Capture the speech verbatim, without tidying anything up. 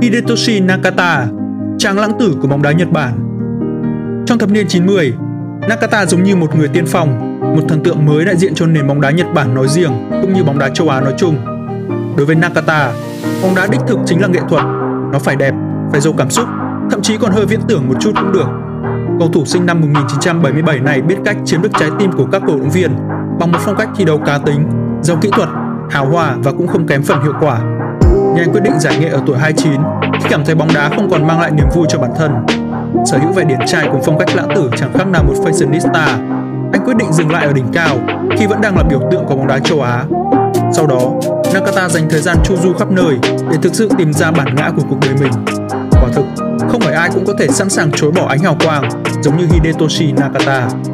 Hidetoshi Nakata, chàng lãng tử của bóng đá Nhật Bản. Trong thập niên chín mươi, Nakata giống như một người tiên phong, một thần tượng mới đại diện cho nền bóng đá Nhật Bản nói riêng cũng như bóng đá châu Á nói chung. Đối với Nakata, bóng đá đích thực chính là nghệ thuật, nó phải đẹp, phải giàu cảm xúc, thậm chí còn hơi viễn tưởng một chút cũng được. Cầu thủ sinh năm một nghìn chín trăm bảy mươi bảy này biết cách chiếm được trái tim của các cổ động viên bằng một phong cách thi đấu cá tính, giàu kỹ thuật, hào hoa và cũng không kém phần hiệu quả. Nhưng anh quyết định giải nghệ ở tuổi hai mươi chín khi cảm thấy bóng đá không còn mang lại niềm vui cho bản thân. Sở hữu vẻ điển trai cùng phong cách lãng tử chẳng khác nào một fashionista, anh quyết định dừng lại ở đỉnh cao khi vẫn đang là biểu tượng của bóng đá châu Á. Sau đó, Nakata dành thời gian chu du khắp nơi để thực sự tìm ra bản ngã của cuộc đời mình. Quả thực, không phải ai cũng có thể sẵn sàng chối bỏ ánh hào quang giống như Hidetoshi Nakata.